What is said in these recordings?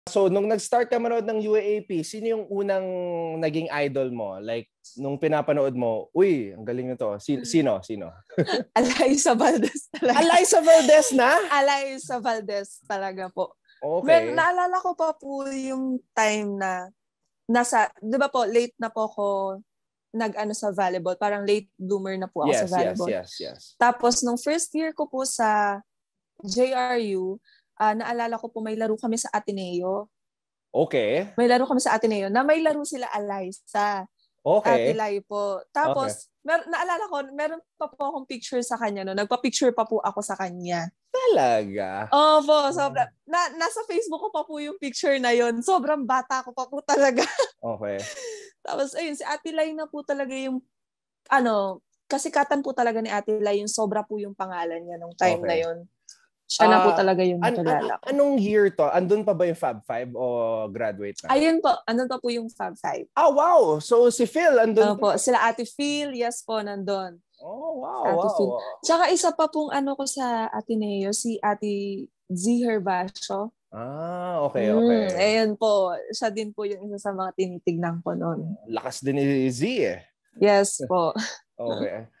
So, nung nag-start ka manood ng UAAP, sino yung unang naging idol mo? Like, nung pinapanood mo, uy, ang galing nito. Sino? Alyssa Valdez talaga. Alyssa Valdez na? Alyssa Valdez talaga po. Okay. Naalala ko pa po yung time na di ba po, late na po ako nag-ano sa volleyball. Parang late bloomer na po ako sa volleyball. Yes. Tapos, nung first year ko po sa JRU, naalala ko po may laro kami sa Ateneo. Okay. May laro kami sa Ateneo na may laro sila Alyssa. Okay. Atilay po. Tapos, naalala ko, meron pa po akong picture sa kanya. No? Nagpa-picture pa po ako sa kanya. Talaga? Opo, sobra. Nasa Facebook ko pa po yung picture na yon. Sobrang bata ko pa po talaga. Okay. Tapos, ayun, si Atilay na po talaga yung, kasikatan po talaga ni Atilay, yung sobra po yung pangalan niya nung time na yon. Siya na po talaga yung nakilala ko. Anong year to? Andun pa ba yung Fab 5 o graduate na? Ayun po. Andun pa po yung Fab 5. Ah, wow! So, si Phil andun po. Sila Ate Phil, yes po, nandun. Oh, wow. Ate wow. Phil. Tsaka isa pa pong ko sa Ateneo, si Ate Z Herbacio. Ah, okay. Ayun po. Siya din po yung isa sa mga tinitignan ko noon. Lakas din ni Z eh. Yes po. Okay.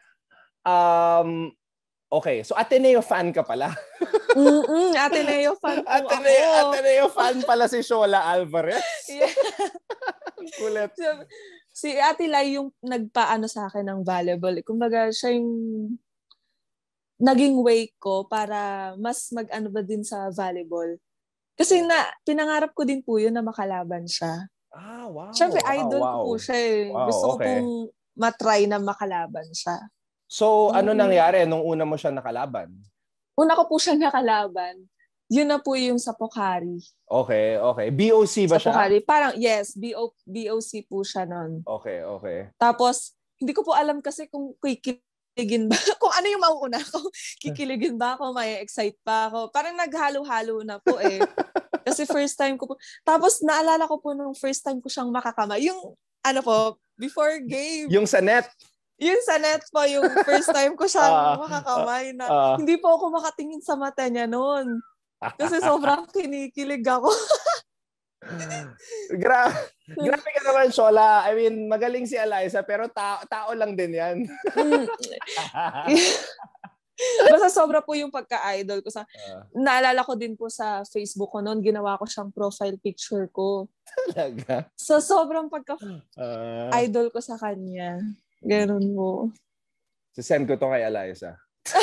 Okay, so Ateneo fan ka pala. Ateneo fan po Ateneo fan pala si Shola Alvarez. Yeah. Kulit. Si Ate Lai yung nagpaano sa akin ng volleyball. Kumbaga, siya yung naging way ko para mas mag-ano ba din sa volleyball. Kasi pinangarap ko din po yun na makalaban siya. Ah, wow. Siyempre, idol ko po siya eh. Wow, gusto ko pong matry na makalaban siya. So, ano nangyari nung una mo siya nakalaban? Una ko po siya nakalaban. Yun na po yung sa Pocari. Okay. BOC ba siya? Sa Pocari. Parang, yes. BOC po siya nun. Okay. Tapos, hindi ko po alam kasi kung kikiligin ba. Kung ano yung mauuna ko. Kikiligin ba ako? May excite pa ako? Parang naghalo-halo na po eh. Kasi first time ko po. Tapos, naalala ko po nung first time ko siyang makakamay. Yung, before game. Yung sa net. Yun sa net po, yung first time ko siyang makakamay na hindi po ako makatingin sa mata niya noon. Kasi sobrang kinikilig ako. Grabe ka naman, Shola. I mean, magaling si Alyssa, pero tao lang din yan. Basta sobra po yung pagka-idol ko. Naalala ko din po sa Facebook ko noon, ginawa ko siyang profile picture ko. Talaga? So, sobrang pagka-idol ko sa kanya. Ganun mo. Send ko to kay Alyssa.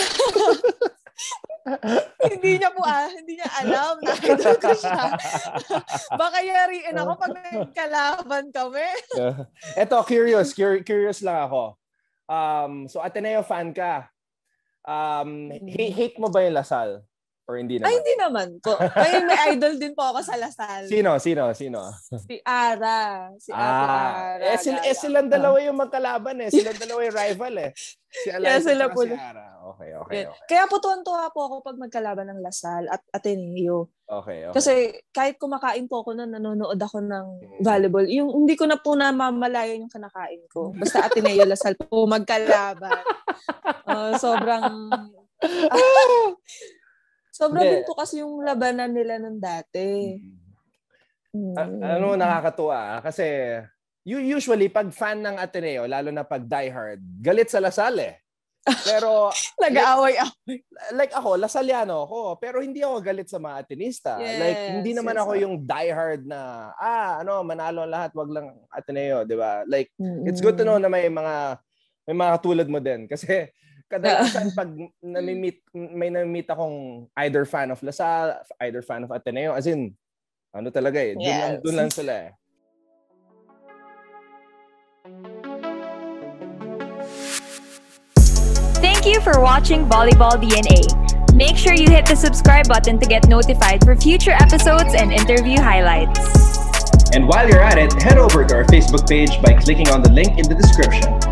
hindi niya alam na idol ko siya. Baka yariin ako pag nagkalaban kami. Eto, curious lang ako. So Ateneo fan ka. Hate mo ba yung Lasal? Or hindi naman? Ay, hindi naman po. May idol din po ako sa Lasal. Sino? Si Ara. Si Ara. Silang dalawa yung magkalaban eh. Silang dalawa yung rival eh. Si Alyssa at si Ara. Okay. Kaya po tuwan-tuwa po ako pag magkalaban ng Lasal at Ateneo. Okay. Kasi kahit kumakain po ako nanonood ako ng volleyball, yung hindi ko na po namamalayan yung kinakain ko. Basta Ateneo, Lasal po magkalaban. Sobrang... din po kasi yung labanan nila ng dati. Nakakatuwa. Kasi usually, pag fan ng Ateneo, lalo na pag diehard, galit sa Lasal eh. Pero... Nag-aaway-away. Like ako, Lasaliano ako. Pero hindi ako galit sa mga Atenista. Yes, like, hindi naman ako yung diehard na, manalo lahat, wag lang Ateneo, di ba? Like, it's good to know na may mga katulad mo din. Kasi, kadalasan pag may na-meet akong either fan of Lasal, either fan of Ateneo, as in, talaga eh. Doon lang sila eh. Thank you for watching Volleyball DNA. Make sure you hit the subscribe button to get notified for future episodes and interview highlights. And while you're at it, head over to our Facebook page by clicking on the link in the description.